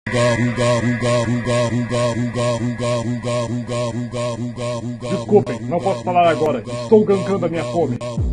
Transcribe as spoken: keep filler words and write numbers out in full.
Desculpem, não posso falar agora. Estou gankando a minha fome.